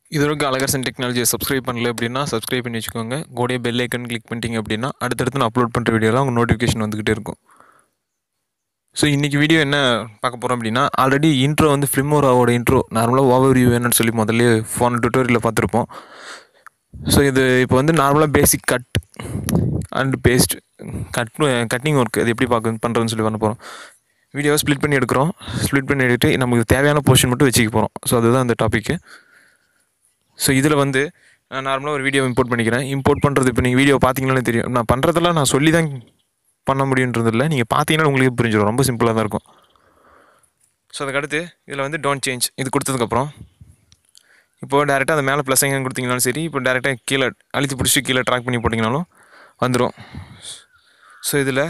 இதுவரைக்கும் அழகரசன் டெக்னாலஜியை சப்ஸ்கிரைப் பண்ணல அப்படின்னா சப்ஸ்கிரைப் பண்ணி வச்சுக்கோங்க. கூடயே பெல் ஐக்கன் கிளிக் பண்ணிட்டீங்க அப்படின்னா அடுத்தடுத்து நான் அப்லோட் பண்ணுற வீடியோலாம் உங்கள் நோட்டிஃபிகேஷன் வந்துக்கிட்டே இருக்கும். ஸோ இன்றைக்கி வீடியோ என்ன பார்க்க போகிறோம் அப்படின்னா, ஆல்ரெடி இன்ட்ரோ வந்து ஃபிலிமோராவோட இன்ட்ரோ நார்மலாக ஓவர் வியூ வேணும்னு சொல்லி முதல்ல ஃபோன் டுட்டோரியலில் பார்த்துருப்போம். ஸோ இது இப்போ வந்து நார்மலாக basic cut and paste cutting work அது எப்படி பண்ணுறதுன்னு சொல்லி பண்ண போகிறோம். வீடியோவை ஸ்ப்ளிட் பண்ணி எடுக்கிறோம். ஸ்ப்ளிட் பண்ணி எடுத்து நமக்கு தேவையான போர்ஷன் மட்டும் வச்சுக்க போகிறோம். ஸோ அதுதான் அந்த டாப்பிக்கு. ஸோ இதில் வந்து நான் நார்மலாக ஒரு வீடியோ இம்போர்ட் பண்ணிக்கிறேன். இம்போர்ட் பண்ணுறது இப்போ நீங்கள் வீடியோ பார்த்தீங்கன்னாலே தெரியும். நான் பண்ணுறதெல்லாம் நான் சொல்லி தான் பண்ண முடியுன்றதில்லை, நீங்கள் பார்த்தீங்கன்னா உங்களுக்கு புரிஞ்சிடும். ரொம்ப சிம்பிளாக தான் இருக்கும். ஸோ அதுக்கடுத்து இதில் வந்து டோன்ட் சேஞ்ச் இது கொடுத்ததுக்கப்புறம் இப்போது டேரெக்டாக அந்த மேலே ப்ளஸ் எங்கே கொடுத்தீங்கனாலும் சரி, இப்போ டேரெக்டாக கீழே அழுத்தி பிடிச்சி கீழே ட்ராக் பண்ணி போட்டிங்கனாலும் வந்துடும். ஸோ இதில்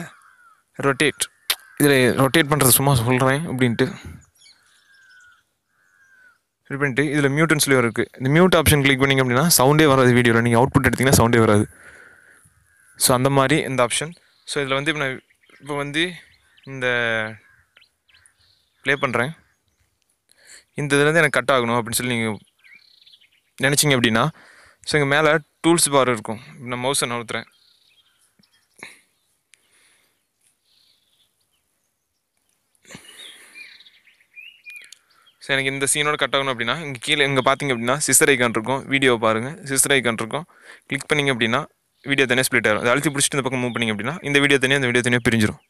ரொட்டேட் பண்ணுறது சும்மா சொல்கிறேன் அப்படின்ட்டு இது பண்ணிட்டு இதில் மியூட்னு சொல்லி இருக்குது. இந்த மியூட் ஆப்ஷன் கிளிக் பண்ணிங்க அப்படின்னா சவுண்டே வராது வீடியோவில். நீங்கள் அவுட்புட் எடுத்திங்கன்னா சவுண்டே வராது. ஸோ அந்த மாதிரி இந்த ஆப்ஷன். ஸோ இதில் வந்து இப்போ வந்து இந்த ப்ளே பண்ணுறேன். இந்த இதுலேருந்து எனக்கு கட் ஆகணும் அப்படின்னு சொல்லி நீங்கள் நினச்சிங்க அப்படின்னா, ஸோ இங்கே மேலே டூல்ஸ் பார் இருக்கும். நான் மவுஸை நவுத்துறேன். ஸோ எனக்கு இந்த சீனோட கட் ஆகணும் அப்படின்னா இங்கே கீழே இங்கே பார்த்தீங்க அப்படின்னா சிஸ்டர் ஐக்கான் இருக்கும். வீடியோவை பாருங்கள், சிஸ்டர் ஐக்கான் இருக்கும். கிளிக் பண்ணிங்க அப்படின்னா வீடியோ தனியாக ஸ்ப்ளிட் ஆகும். அதை அழுத்தி பிடிச்சிட்டு இந்த பக்கம் மூவ் பண்ணிங்க அப்படின்னா இந்த வீடியோ தனியாக பிரிஞ்சிடும்.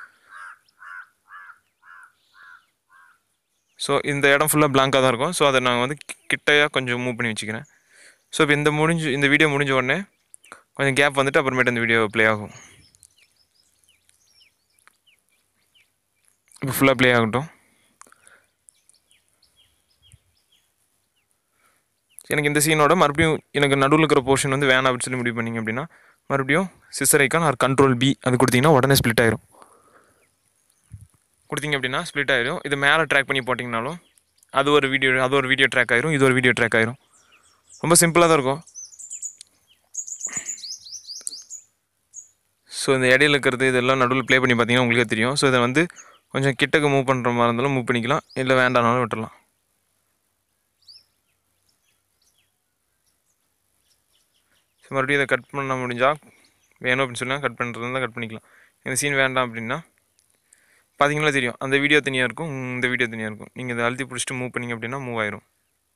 ஸோ இந்த இடம் ஃபுல்லாக பிளாங்காக தான் இருக்கும். ஸோ அதை நான் வந்து கிட்டையாக கொஞ்சம் மூவ் பண்ணி வச்சுக்கிறேன். ஸோ இப்போ இந்த வீடியோ முடிஞ்ச உடனே கொஞ்சம் கேப் வந்துட்டு அப்புறமேட்டு இந்த வீடியோ ப்ளே ஆகும். இப்போ ஃபுல்லாக ப்ளே ஆகட்டும். எனக்கு இந்த சீனோட மறுபடியும் எனக்கு நடுவில் இருக்கிற போர்ஷன் வந்து வேணாம் அப்படின்னு சொல்லி முடிவு பண்ணிங்க அப்படின்னா மறுபடியும் scissor icon or control B அது கொடுத்தீங்கன்னா உடனே ஸ்ப்ளிட் ஆயிரும். கொடுத்தீங்க அப்படின்னா ஸ்ப்ளிட் ஆயிரும். இது மேலே ட்ராக் பண்ணி போட்டிங்கனாலும் அது ஒரு வீடியோ ட்ராக் ஆயிரும், இது ஒரு வீடியோ ட்ராக் ஆயிரும். ரொம்ப சிம்பிளாக தான் இருக்கும். ஸோ இந்த இடையில இருக்கிறது இதெல்லாம் நடுவில் ப்ளே பண்ணி பார்த்தீங்கன்னா உங்களுக்கே தெரியும். ஸோ இதை வந்து கொஞ்சம் கிட்டக்கு மூவ் பண்ணுற மாதிரி இருந்தாலும் மூவ் பண்ணிக்கலாம், இல்லை வேண்டானாலும் விட்டுடலாம். ஸோ மறுபடியும் இதை கட் பண்ண முடிஞ்சால் வேணும் அப்படின்னு சொன்னால் கட் பண்ணுறது தான் கட் பண்ணிக்கலாம். இந்த சீன் வேண்டாம் அப்படின்னா பார்த்தீங்கன்னா தெரியும், அந்த வீடியோ தனியாக இருக்கும், இந்த வீடியோ தனியாக இருக்கும். நீங்கள் இதை அழுத்தி பிடிச்சிட்டு மூவ் பண்ணிங்க அப்படின்னா மூவ் ஆயிரும்.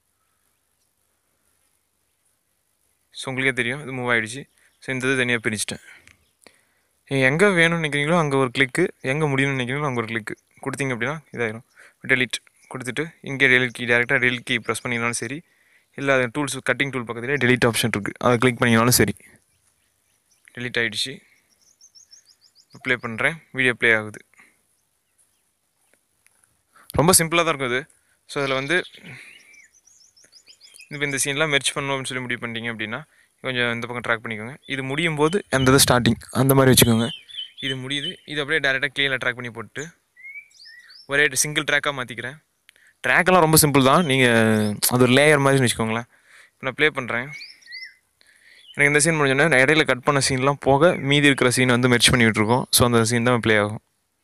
ஸோ உங்களுக்கே தெரியும் இது மூவ் ஆகிடுச்சு. ஸோ இந்த இது தனியாக பிரிச்சுட்டேன். எங்கே வேணும்னு நினைக்கிறீங்களோ அங்கே ஒரு கிளிக்கு, எங்கே முடியும்னு நினைக்கிறீங்களோ அங்கே ஒரு கிளிக்கு கொடுத்தீங்க அப்படின்னா இதாயிரும். டெலிட் கொடுத்துட்டு இங்கே டேரெக்டாக டெலிட் கீ ப்ரெஸ் பண்ணிங்கனாலும் சரி, இல்லை அது டூல்ஸ் கட்டிங் டூல் பக்கத்துலேயே டெலிட் ஆப்ஷன் இருக்குது, அதை கிளிக் பண்ணிங்கனாலும் சரி. டெலிட் ஆகிடுச்சு. ப்ளே பண்ணுறேன், வீடியோ ப்ளே ஆகுது. ரொம்ப சிம்பிளாக தான் இருக்கும் இது. ஸோ அதில் வந்து இப்போ இந்த சீன்லாம் மெர்ச் பண்ணணும் அப்படின்னு சொல்லி முடிவு பண்ணிட்டீங்க அப்படின்னா கொஞ்சம் இந்த பக்கம் ட்ராக் பண்ணிக்கோங்க. இது முடியும் போது அந்த இது ஸ்டார்டிங் அந்த மாதிரி வச்சுக்கோங்க. இது முடியுது, இது அப்படியே டேரெக்டாக க்ளீனில் ட்ராக் பண்ணி போட்டு ஒரே சிங்கிள் ட்ராக்காக மாற்றிக்கிறேன். ட்ராக்கெல்லாம் ரொம்ப சிம்பிள் தான், நீங்கள் அது ஒரு லேயர் மாதிரி வச்சுக்கோங்களேன். இப்போ நான் ப்ளே பண்ணுறேன். எனக்கு இந்த சீன் முடிஞ்சோடனே நான் இடையில கட் பண்ண சீன்லாம் போக மீதி இருக்கிற சீன் வந்து மெர்ச் பண்ணி விட்டுருக்கோம். ஸோ அந்த சீன் தான் ப்ளே ஆகும்.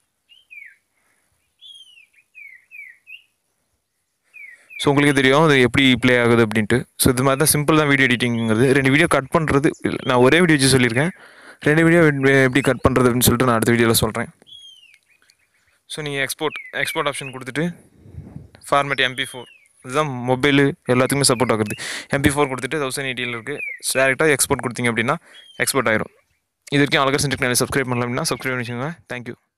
ஸோ உங்களுக்கே தெரியும் அது எப்படி ப்ளே ஆகுது அப்படின்ட்டு. ஸோ இது மாதிரி தான் சிம்பிள் தான் வீடியோ எடிட்டிங்கிறது. 2 வீடியோ கட் பண்ணுறது நான் ஒரே வீடியோ வச்சு சொல்லியிருக்கேன். 2 வீடியோ எப்படி கட் பண்ணுறது அப்படின்னு சொல்லிட்டு நான் அடுத்த வீடியோவில் சொல்கிறேன். ஸோ நீங்கள் எக்ஸ்போர்ட் ஆப்ஷன் கொடுத்துட்டு ஃபார்மேட் MP4 இதுதான் மொபைலு எல்லாத்துக்குமே சப்போர்ட் ஆகுது. MP4 கொடுத்துட்டு 1080 இருக்குது. டேரெக்டாக எக்ஸ்போர்ட் கொடுத்தீங்க அப்படின்னா எக்ஸ்போர்ட் ஆயிரும். இது வரைக்கும் அழகரசன் டெக்னாலஜி சப்ஸ்கிரைப் பண்ணலாம் அப்படின்னா சப்ஸ்கிரைப் பண்ணி வச்சுக்கோங்க. தேங்க்யூ.